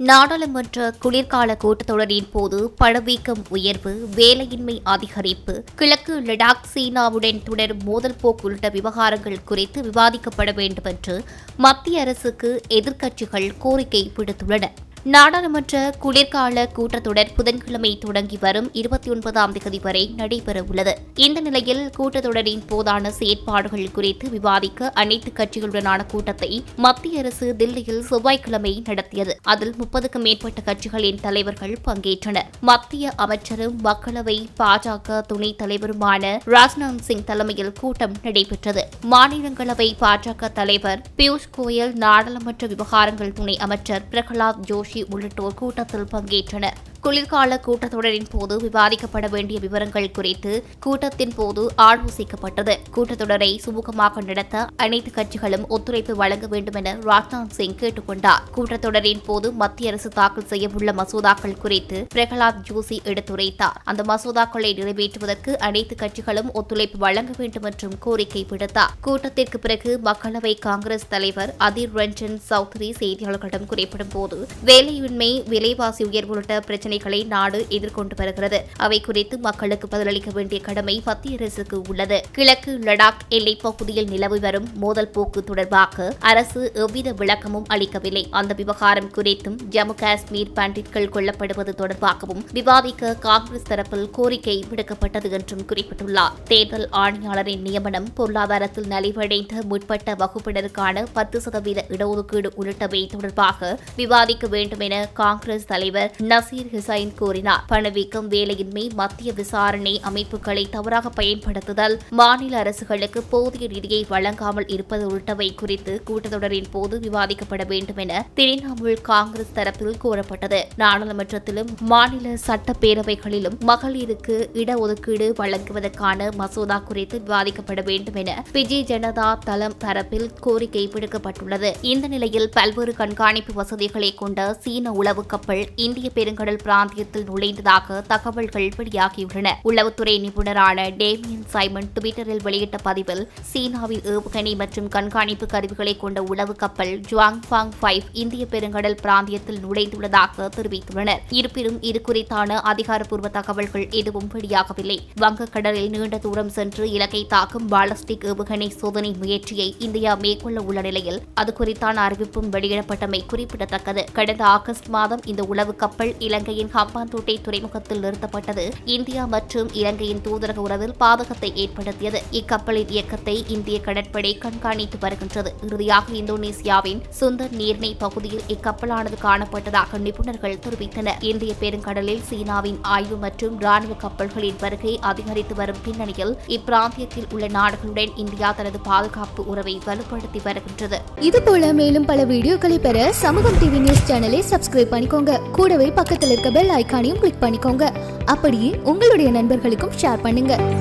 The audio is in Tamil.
நாடாளுமன்ற குளிர்கால கூட்டத்தொடரின் போது பணவீக்கம் உயர்வு, வேலையின்மை அதிகரிப்பு, கிழக்கு லடாக், சீனாவுடன் தொடரும் மோதல் போக்கு உள்ளிட்ட விவகாரங்கள் குறித்து விவாதிக்கப்பட வேண்டும் என்று மத்திய அரசுக்கு எதிர்க்கட்சிகள் கோரிக்கை விடுத்துள்ளன. நாடாளுமன்ற குளிர்கால கூட்டத்தொடர் புதன்கிழமை தொடங்கி வரும் 29ஆம் தேதி வரை நடைபெறவுள்ளது. இந்த நிலையில் கூட்டத்தொடரின் போதான செயற்பாடுகள் குறித்து விவாதிக்க அனைத்து கட்சிகளுடனான கூட்டத்தை மத்திய அரசு தில்லியில் செவ்வாய்க்கிழமை நடத்தியது. அதில் 30க்கும் மேற்பட்ட கட்சிகளின் தலைவர்கள் பங்கேற்றனர். மத்திய அமைச்சரும் மக்களவை பாஜக துணைத் தலைவருமான ராஜ்நாத் சிங் தலைமையில் கூட்டம் நடைபெற்றது. மாநிலங்களவை பாஜக தலைவர் பியூஷ் கோயல், நாடாளுமன்ற விவகாரங்கள் துணை அமைச்சர் பிரகலாத் ஜோஷி உள்ளிட்டோர் கூட்டத்தில் பங்கேற்றனர். குளிர்கால கூட்டத்தொடரின் போது விவாதிக்கப்பட வேண்டிய விவரங்கள் குறித்து கூட்டத்தின் போது ஆலோசிக்கப்பட்டது. கூட்டத்தொடரை சுமூகமாக நடத்த அனைத்து கட்சிகளும் ஒத்துழைப்பு வழங்க வேண்டும் என ராஜ்நாத் சிங் கேட்டுக் கொண்டார். கூட்டத்தொடரின் போது மத்திய அரசு தாக்கல் செய்யவுள்ள மசோதாக்கள் குறித்து பிரகலாத் ஜோஷி எடுத்துரைத்தார். அந்த மசோதாக்களை நிறைவேற்றுவதற்கு அனைத்து கட்சிகளும் ஒத்துழைப்பு வழங்க வேண்டும் என்றும் கோரிக்கை விடுத்தார். கூட்டத்திற்கு பிறகு மக்களவை காங்கிரஸ் தலைவர் அதீர் ரஞ்சன் சௌத்ரி செய்தியாளர்களிடம் குறிப்பிடும் போது, வேலையின்மை, விலைவாசி உயர்வு உள்ளிட்ட பிரச்சனைகளை நாடு எதிர்கொண்டு வருகிறது. அவை குறித்து மக்களுக்கு பதிலளிக்க வேண்டிய கடமை மத்திய அரசுக்கு உள்ளது. கிழக்கு லடாக் எல்லைப் பகுதியில் நிலவி வரும் மோதல் போக்கு தொடர்பாக அரசு எவ்வித விளக்கமும் அளிக்கவில்லை. அந்த விவகாரம் குறித்தும் ஜம்மு காஷ்மீர் பண்டிட்கள் கொல்லப்படுவது தொடர்பாகவும் விவாதிக்க காங்கிரஸ் தரப்பில் கோரிக்கை விடுக்கப்பட்டது என்றும் குறிப்பிட்டுள்ளார். தேர்தல் ஆணையாளரின் நியமனம், பொருளாதாரத்தில் நலிவடைந்த முற்பட்ட வகுப்பினருக்கான 10% இடஒதுக்கீடு உள்ளிட்டவை தொடர்பாக விவாதிக்க வேண்டும் என காங்கிரஸ் தலைவர் நசீர் ஹுசைன் கூறினார். பணவீக்கம், வேலையின்மை, மத்திய விசாரணை அமைப்புகளை தவறாக பயன்படுத்துதல், மாநில அரசுகளுக்கு போதிய நிதியை வழங்காமல் இருப்பது உள்ளிட்டவை குறித்து கூட்டத்தொடரின் போது விவாதிக்கப்பட வேண்டும் என திரிணாமுல் காங்கிரஸ் தரப்பில் கோரப்பட்டது. நாடாளுமன்றத்திலும் மாநில சட்டப்பேரவைகளிலும் மகளிருக்கு இடஒதுக்கீடு வழங்குவதற்கான மசோதா குறித்து விவாதிக்கப்பட வேண்டும் என பிஜு ஜனதா தளம் தரப்பில் கோரிக்கை விடுக்கப்பட்டுள்ளது. இந்த நிலையில் பல்வேறு கண்காணிப்பு வசதிகளை கொண்ட சீன உளவு கப்பல் இந்திய பெருங்கடல் பிராந்தியத்தில் நுழைந்ததாக தகவல்கள் வெளியாகியுள்ளன. உளவுத்துறை நிபுணரான டேமியன் சைமன் டுவிட்டரில் வெளியிட்ட பதிவில், சீனாவில் ஏவுகணை மற்றும் கண்காணிப்பு கருவிகளை கொண்ட உளவு கப்பல் ஜுவாங்பாங் 5 இந்திய பெருங்கடல் பிராந்தியத்தில் நுழைந்துள்ளதாக தெரிவித்துள்ளனர். இருப்பினும் இது குறித்தான அதிகாரப்பூர்வ தகவல்கள் எதுவும் வெளியாகவில்லை. வங்கக்கடலில் நீண்ட தூரம் சென்று இலக்கை தாக்கும் பாலஸ்டிக் ஏவுகணை சோதனை முயற்சியை இந்தியா மேற்கொள்ள உள்ள நிலையில் அது குறித்தான அறிவிப்பும் வெளியிடப்பட்டமை குறிப்பிடத்தக்கது. கடந்த ஆகஸ்ட் மாதம் இந்த உளவு கப்பல் இலங்கையின் ஹம்பாந்தோட்டை துறைமுகத்தில் நிறுத்தப்பட்டது இந்தியா மற்றும் இலங்கையின் தூதரக உறவில் பாதகத்தை ஏற்படுத்தியது. இக்கப்பலின் இயக்கத்தை இந்திய கடற்படை கண்காணித்து வருகின்றது. இறுதியாக இந்தோனேசியாவின் சுந்தர் நீர்ணை பகுதியில் இக்கப்பலானது காணப்பட்டதாக நிபுணர்கள் தெரிவித்தனர். இந்திய பெருங்கடலில் சீனாவின் ஆய்வு மற்றும் ராணுவ கப்பல்களின் வருகை அதிகரித்து வரும் பின்னணியில் இப்பிராந்தியத்தில் உள்ள நாடுகளுடன் இந்தியா தனது பாதுகாப்பு உறவை வலுப்படுத்தி வருகின்றது. இதுபோல மேலும் பல வீடியோக்களை பெற சமூகம் டிவி நியூஸ் சேனலை சப்ஸ்கிரைப் பண்ணிக்கோங்க. கூடவே பக்கத்தில் இருக்க பெல் ஐகானையும் கிளிக் பண்ணிக்கோங்க. அப்படியே உங்களுடைய நண்பர்களுக்கும் ஷேர் பண்ணுங்க.